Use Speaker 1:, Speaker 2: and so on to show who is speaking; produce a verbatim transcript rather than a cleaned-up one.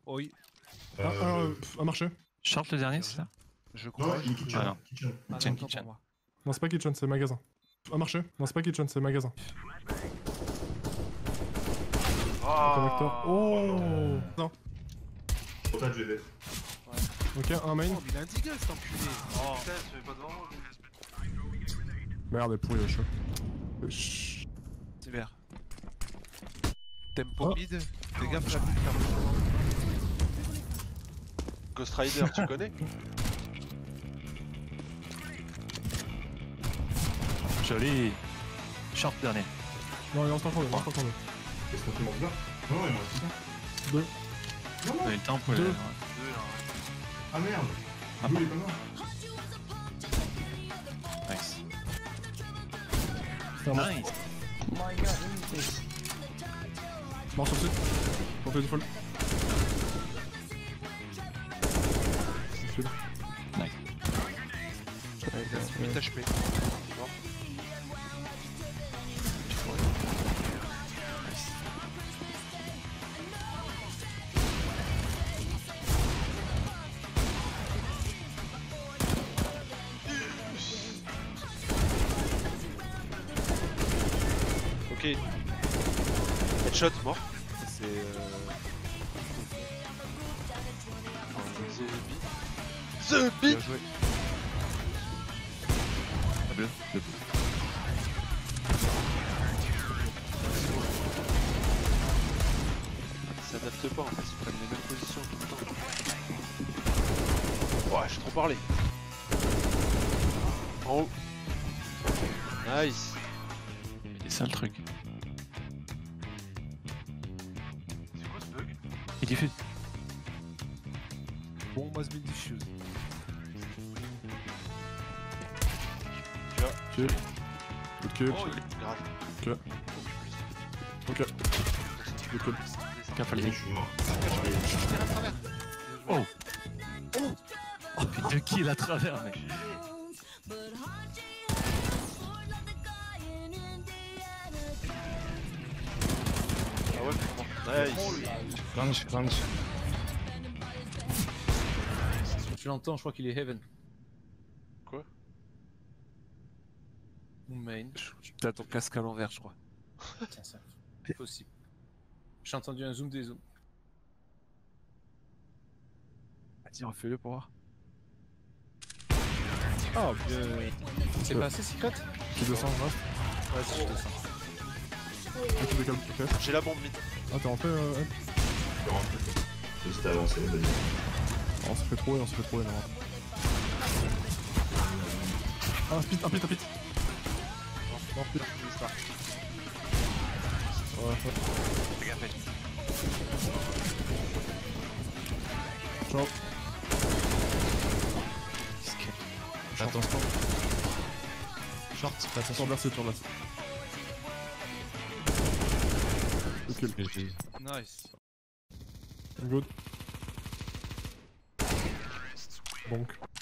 Speaker 1: Oui.
Speaker 2: Ah,
Speaker 3: Euh,
Speaker 2: ah, euh, pff, un marché.
Speaker 4: Short le dernier, c'est ça?
Speaker 1: Je
Speaker 3: Non,
Speaker 1: crois.
Speaker 3: il est kitchen.
Speaker 4: Ah, non.
Speaker 3: kitchen.
Speaker 1: Ah,
Speaker 4: Kitchen,
Speaker 1: non, autant
Speaker 4: kitchen.
Speaker 1: pour moi.
Speaker 2: Non, c'est pas kitchen, c'est magasin. Un marché. Non, c'est pas kitchen, c'est magasin. Connecteur. Oh non.
Speaker 3: Pourtant, G D.
Speaker 2: Ok, un main.
Speaker 1: Oh, mais il a un deagle cet enculé. Oh.
Speaker 5: Putain, tu fais pas devant moi.
Speaker 2: Merde, elle est pourrie le chat. Chut.
Speaker 1: C'est vert. Tempo
Speaker 2: Oh.
Speaker 1: mid. Fais gaffe là.
Speaker 5: Ghost Rider, tu connais?
Speaker 4: Joli. Short dernier.
Speaker 2: Non, il reste encore deux, il reste encore deux.
Speaker 3: Qu'est-ce qu'on fait, mon gars? Non, il m'en reste ça.
Speaker 2: Deux.
Speaker 3: Non,
Speaker 4: On
Speaker 3: non.
Speaker 4: a eu le temps pour
Speaker 2: Deux.
Speaker 4: les.
Speaker 5: Deux là.
Speaker 3: Ah merde.
Speaker 4: Ah
Speaker 3: Deux,
Speaker 4: bon.
Speaker 3: il est pas mort.
Speaker 4: Nice.
Speaker 2: C'est un mort.
Speaker 4: Nice.
Speaker 2: Mort sur le site. On fait du fall.
Speaker 4: Nice.
Speaker 1: huit H P.
Speaker 5: Ok. Headshot, mort. C'est euh... The Beat. The Beat.
Speaker 1: Bien joué.
Speaker 4: Bleu. Bleu.
Speaker 5: Ils s'adaptent pas en fait, ils prennent les mêmes positions tout le temps. Ouais, j'ai trop parlé. En haut. Nice.
Speaker 4: Il est ça le truc.
Speaker 5: C'est quoi ce bug?
Speaker 4: Il diffuse.
Speaker 1: Bon, must be diffuse.
Speaker 5: Tu vois?
Speaker 2: Kill. Good kill.
Speaker 5: Oh, il est garage.
Speaker 2: Ok. Ok. Good kill.
Speaker 4: Gaffe à
Speaker 3: Je
Speaker 4: les
Speaker 3: suis mort.
Speaker 1: Je tire à travers.
Speaker 4: Oh. Oh, puis deux kills à travers, mec.
Speaker 5: Ah ouais, nice.
Speaker 6: Crunch, crunch. Tu l'entends, je crois qu'il est heaven.
Speaker 5: Quoi?
Speaker 1: Mon main. T'as ton casque à l'envers, je crois.
Speaker 6: Tiens, ça. C'est possible. J'ai entendu un zoom des zooms.
Speaker 1: Vas-y, refais-le pour voir.
Speaker 6: Oh, bien. C'est
Speaker 2: Ouais.
Speaker 6: passé, Secret?
Speaker 2: Qui descend, reste.
Speaker 6: Vas-y, je descends.
Speaker 2: Ah, qui décale. Ok.
Speaker 5: J'ai la bombe mid.
Speaker 2: Ah, t'es rentré, euh, Ed.
Speaker 3: Je suis rentré. Juste avancé, vas-y.
Speaker 2: Ah, on se fait trop, on se fait trop, non. Ah, un pit, un pit, un pit. Non, pit. Ouais, ouais.
Speaker 1: Fais gaffe, Ellie.
Speaker 2: Ciao.
Speaker 6: Attention. Short,
Speaker 2: Sur
Speaker 6: attention.
Speaker 2: bercé, sur bercé. Good kill.
Speaker 1: Nice.
Speaker 2: Good. Bonk.